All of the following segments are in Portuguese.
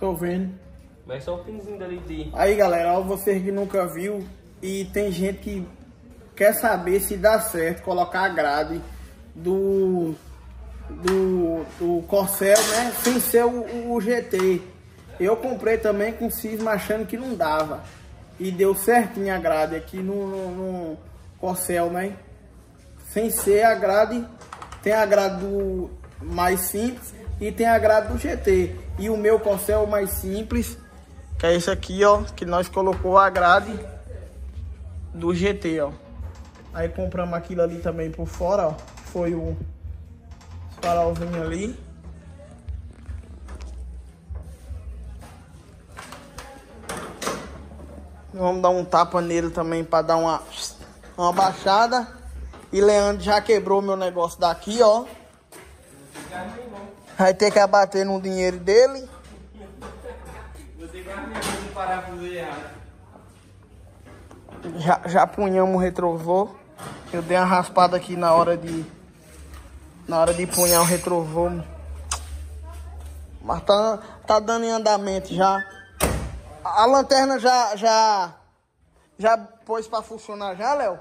Tô vendo. Mas só o pinzinho dali de... Aí, galera, ó, vocês que nunca viu e tem gente que quer saber se dá certo colocar a grade do Corcel, né? Sem ser o GT. Eu comprei também com cisma achando que não dava. E deu certinho a grade aqui no Corcel, né? Sem ser a grade, tem a grade do mais simples e tem a grade do GT. E o meu Corcel é o mais simples, que é esse aqui, ó, que nós colocou a grade do GT, ó. Aí compramos aquilo ali também por fora, ó. Foi o farolzinho ali. Vamos dar um tapa nele também para dar uma baixada. E Leandro já quebrou meu negócio daqui, ó. Vai ter que abater no dinheiro dele. Você quase um parafuso errado. Já punhamos o retrovisor. Eu dei uma raspada aqui na hora de punhar o retrovisor. Mas tá dando em andamento já. A lanterna já pôs pra funcionar já, Léo?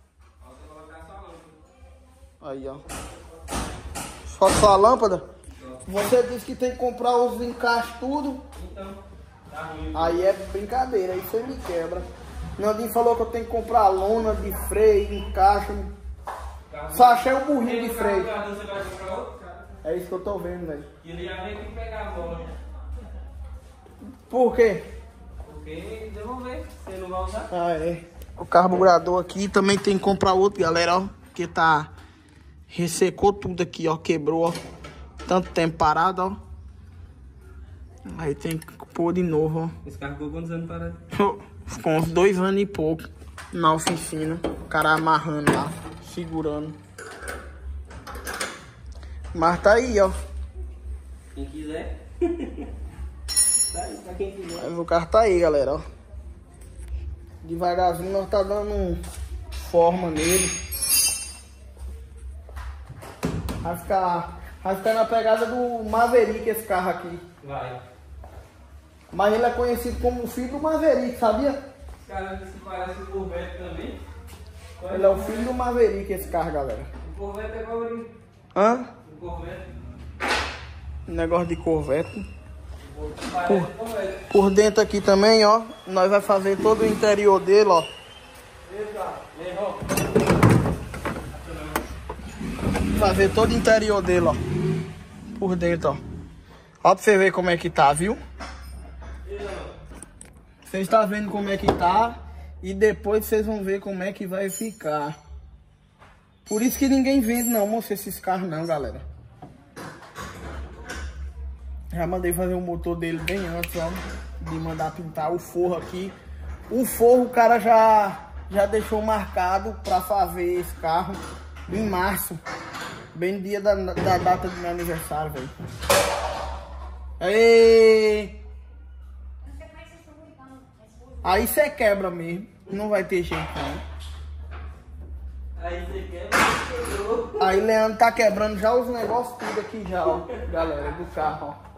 Aí, ó. Só a lâmpada? Você disse que tem que comprar os encaixes tudo. Então, tá ruim. Aí é brincadeira, aí você me quebra. Nandinho falou que eu tenho que comprar lona de freio, encaixe. Só achei o burrinho de freio. Você vai comprar outro, cara? É isso que eu tô vendo, velho. E ele já vem aqui pegar a bola. Por quê? Porque devolver, você não vai usar. Ah, é. O carburador aqui também tem que comprar outro, galera, ó. Porque tá... Ressecou tudo aqui, ó. Quebrou, ó. Tanto tempo parado, ó. Aí tem que pôr de novo, ó. Esse carro ficou quantos anos parado? Ficou uns 2 anos e pouco na oficina. O cara amarrando lá, segurando. Mas tá aí, ó. Quem quiser. Tá aí, pra quem quiser. Mas o carro tá aí, galera, ó. Devagarzinho nós tá dando forma nele. Vai ficar na pegada do Maverick esse carro aqui. Vai. Mas ele é conhecido como o filho do Maverick, sabia? Esse cara se parece com o Corvette também. Ele é o filho do Maverick esse carro, galera. O Corvette é colorinho. Hã? O Corvette. Negócio de Corvette. Parece Corvette. Por dentro aqui também, ó. Nós vai fazer todo o interior dele, ó. Fazer todo o interior dele, ó. Por dentro, ó. Ó pra você ver como é que tá, viu? Vocês estão vendo como é que tá. E depois vocês vão ver como é que vai ficar. Por isso que ninguém vende não, moço, esses carros não, galera. Já mandei fazer o motor dele bem antes, ó. De mandar pintar o forro aqui. O forro o cara já deixou marcado pra fazer esse carro em março. Bem no dia da data do meu aniversário, velho. Aí você quebra mesmo. Não vai ter jeito não. Aí você quebra. Aí Leandro tá quebrando já os negócios tudo aqui já, ó. Galera, do carro, ó.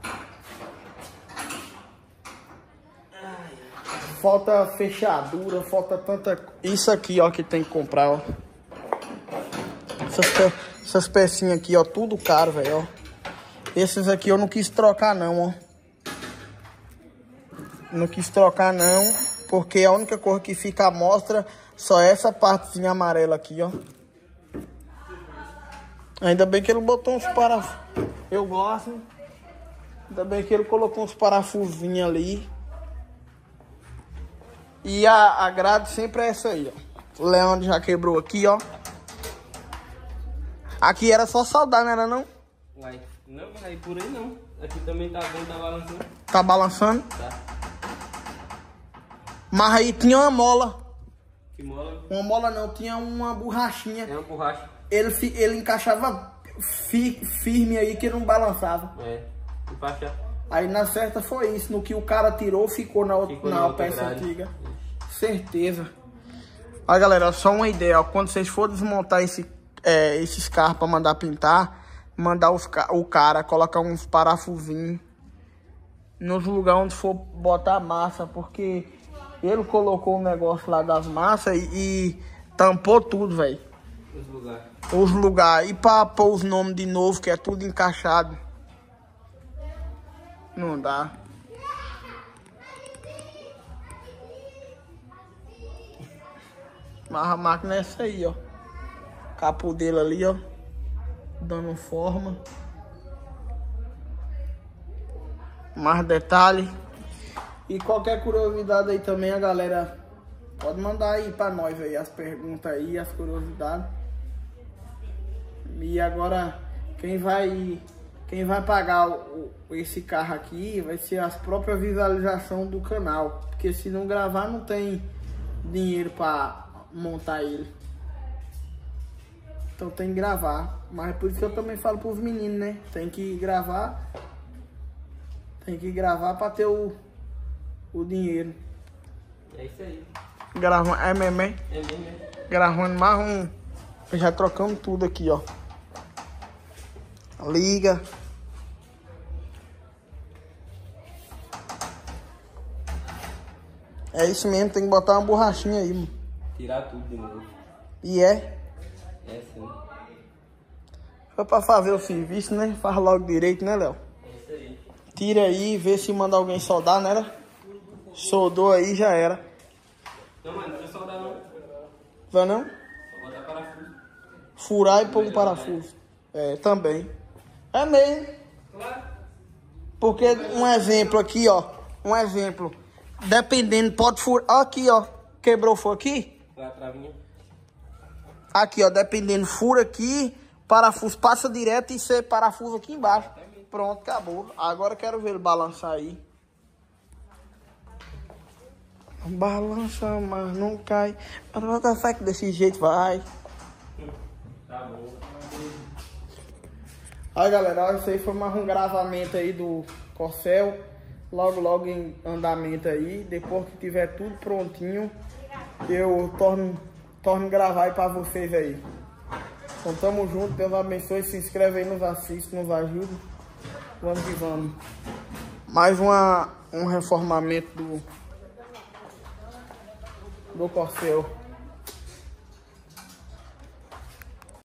Falta fechadura, falta tanta... Isso aqui, ó, que tem que comprar, ó. Essas pecinhas aqui, ó, tudo caro, velho, ó. Esses aqui eu não quis trocar não, ó. Não quis trocar não, porque a única cor que fica à mostra só é essa partezinha amarela aqui, ó. Ainda bem que ele botou uns parafusos. Eu gosto. Ainda bem que ele colocou uns parafusinhos ali. E a grade sempre é essa aí, ó. O Leandro já quebrou aqui, ó. Aqui era só soldar, não era não? Uai, não, aí por aí não. Aqui também tá bom, tá balançando. Tá balançando? Tá. Mas aí tinha uma mola. Que mola? Uma mola não, tinha uma borrachinha. É uma borracha. Ele encaixava firme aí que não balançava. É, encaixar. Aí na certa foi isso. No que o cara tirou, ficou na outra peça grade. antiga. Certeza. Olha, galera, só uma ideia, ó. Quando vocês for desmontar esses carros pra mandar pintar, mandar o cara colocar uns parafusinhos nos lugares onde for botar massa, porque ele colocou o negócio lá das massas e tampou tudo, velho. Os lugares. E pra pôr os nomes de novo, que é tudo encaixado. Não dá. Mas a máquina é essa aí, ó. Capô dele ali, ó. Dando forma. Mais detalhe. E qualquer curiosidade aí também, a galera pode mandar aí pra nós aí as perguntas aí, as curiosidades. E agora quem vai pagar esse carro aqui vai ser as próprias visualizações do canal. Porque se não gravar não tem dinheiro pra montar ele. Então tem que gravar. Mas por isso que eu também falo pros meninos, né? Tem que gravar. Tem que gravar pra ter o dinheiro. É isso aí. Gravando, é mesmo, hein? É mesmo, né? Gravando mais um. Já trocamos tudo aqui, ó. Liga. É isso mesmo, tem que botar uma borrachinha aí, mano. Tirar tudo de novo. E é? É sim. Foi pra fazer o serviço, né? Faz logo direito, né, Léo? É isso aí. Tira aí, vê se manda alguém soldar, né? Soldou aí, já era. Não, mano, não vai soldar não. Vai não? Vou botar parafuso. Furar e pôr um parafuso. É, também. É mesmo. Claro. Porque um exemplo aqui, ó. Um exemplo. Dependendo, pode furar. Aqui, ó. Quebrou, foi aqui? Foi a travinha. Aqui, ó. Dependendo, fura aqui. Parafuso passa direto e você parafuso aqui embaixo. Pronto, acabou. Agora eu quero ver ele balançar aí. Balança, mas não cai. Bota fé que desse jeito vai. Tá bom. Aí, galera, isso aí foi mais um gravamento aí do Corcel. Logo em andamento aí. Depois que tiver tudo prontinho, eu torno gravar aí pra vocês aí. Então tamo junto, Deus abençoe. Se inscreve aí, nos assiste, nos ajuda. Vamos que vamos. Mais um reformamento do Corcel.